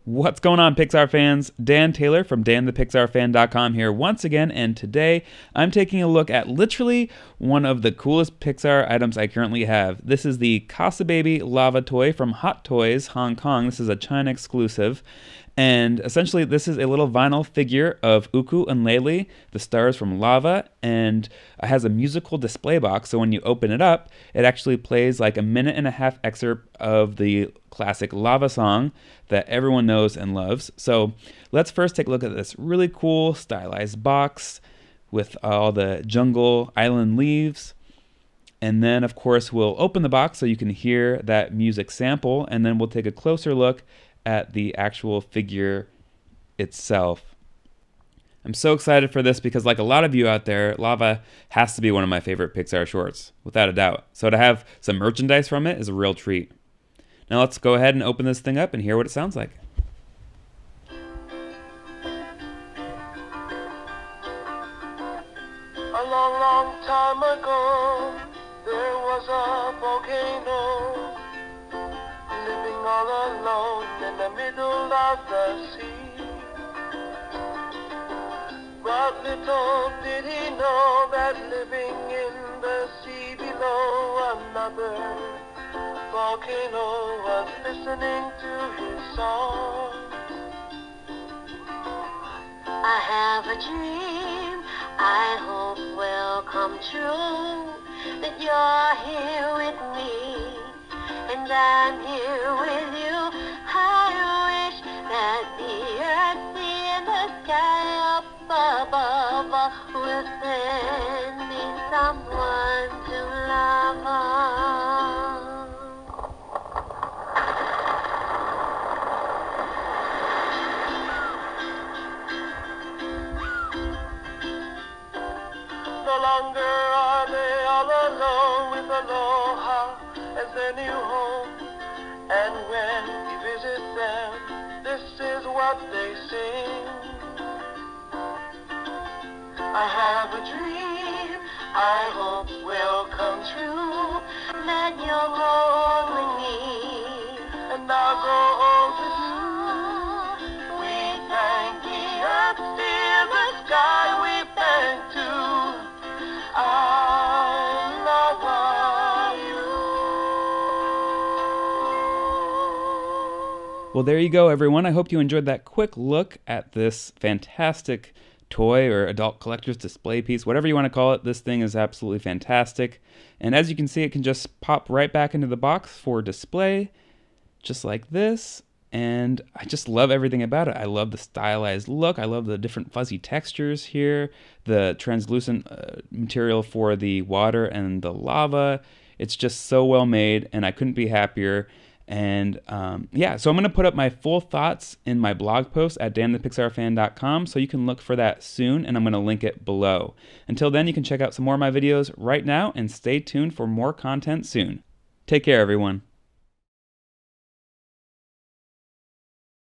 What's going on, Pixar fans? Dan Taylor from danthepixarfan.com here once again, and today I'm taking a look at literally one of the coolest Pixar items I currently have. This is the Cosbaby lava toy from Hot Toys Hong Kong. This is a China exclusive, and essentially this is a little vinyl figure of Uku and Lele, the stars from Lava, and it has a musical display box, so when you open it up, it actually plays like a minute-and-a-half excerpt of the classic Lava song that everyone knows and loves. So let's first take a look at this really cool stylized box with all the jungle island leaves. And then of course we'll open the box so you can hear that music sample, and then we'll take a closer look at the actual figure itself. I'm so excited for this because, like a lot of you out there, Lava has to be one of my favorite Pixar shorts, without a doubt. So to have some merchandise from it is a real treat. Now let's go ahead and open this thing up and hear what it sounds like. A long, long time ago, there was a volcano living all alone in the middle of the sea. But little did he know that living in the sea below, another volcano was listening to his song. I have a dream I hope will come true, that you're here with me and I'm here with you. I wish that the earth, sea, and the sky up above will send me someone to love. No longer are they all alone with Aloha as their new home. And when you visit them, this is what they sing. I have a dream I hope will come true, That you'll hold with me and I'll grow old with you. We thank the earth, sea, and the sky. We thank too. I love you. Well, there you go, everyone. I hope you enjoyed that quick look at this fantastic toy or adult collector's display piece, whatever you want to call it. This thing is absolutely fantastic. And as you can see, it can just pop right back into the box for display, just like this. And I just love everything about it. I love the stylized look. I love the different fuzzy textures here, the translucent material for the water and the lava. It's just so well made, and I couldn't be happier. And yeah, so I'm going to put up my full thoughts in my blog post at danthepixarfan.com, so you can look for that soon, and I'm going to link it below. Until then, you can check out some more of my videos right now, and stay tuned for more content soon. Take care, everyone.